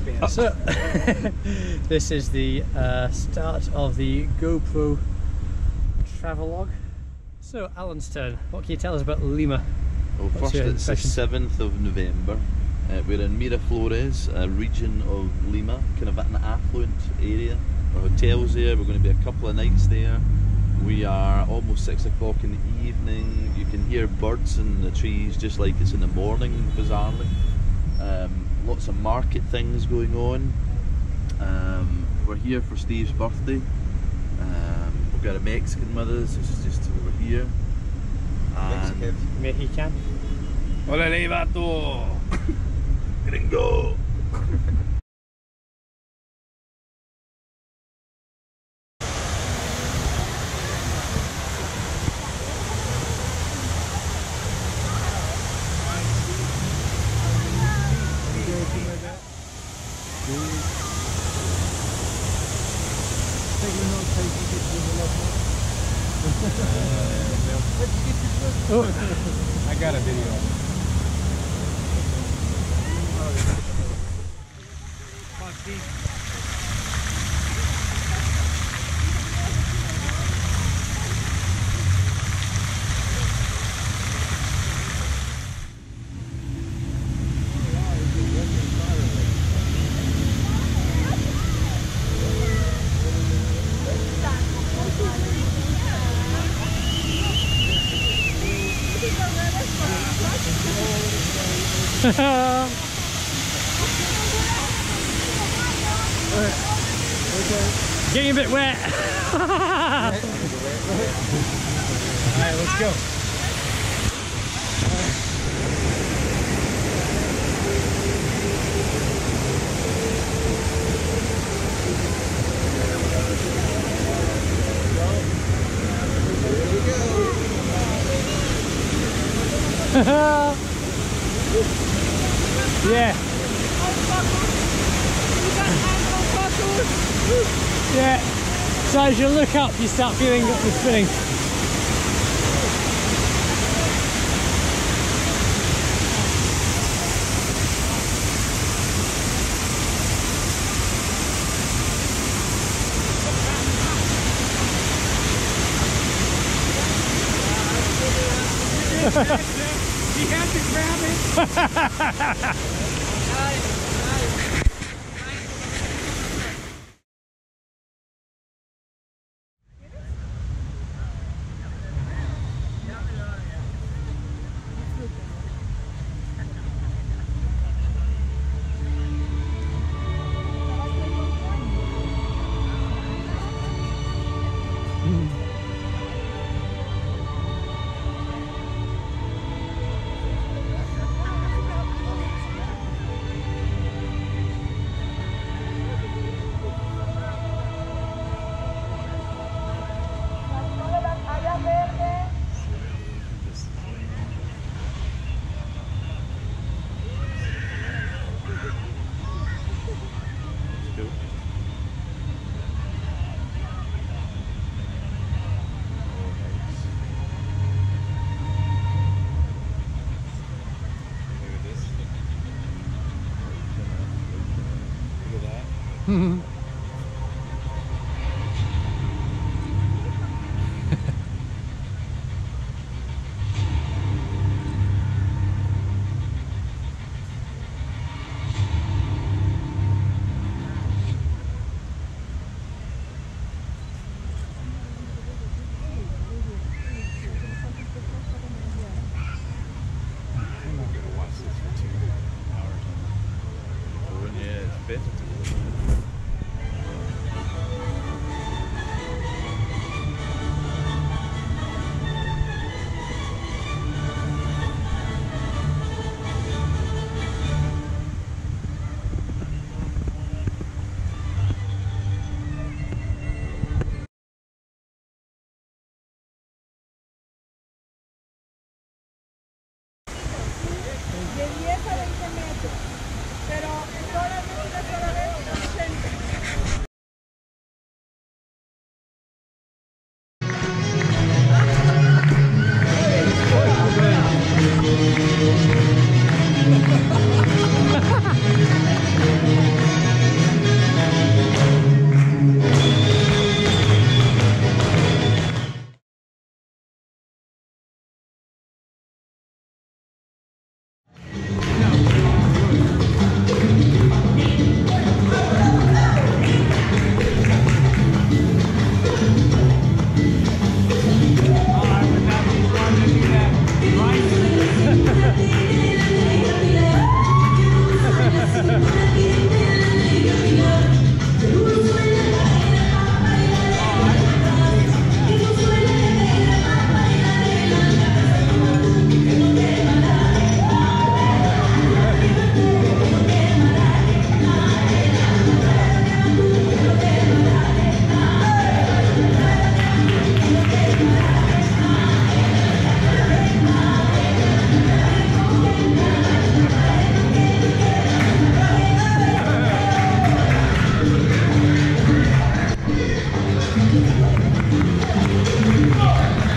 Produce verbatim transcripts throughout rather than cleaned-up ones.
So, this is the uh, start of the GoPro travelogue. So, Alan's turn. What can you tell us about Lima? Well, What's first it's the seventh of November. Uh, we're in Miraflores, a region of Lima, kind of an affluent area. Our hotel's there, we're going to be a couple of nights there. We are almost six o'clock in the evening. You can hear birds in the trees just like it's in the morning, bizarrely. Um, lots of market things going on. Um, we're here for Steve's birthday. Um, we've got a Mexican with us, this is just over here. And Mexican. ¡Órale, vato! Gringo! Oh. I got a video. Getting a bit wet. Alright, let's go. Yeah. Yeah. So as you look up, you start feeling the spinning. He had to grab it. better to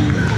view.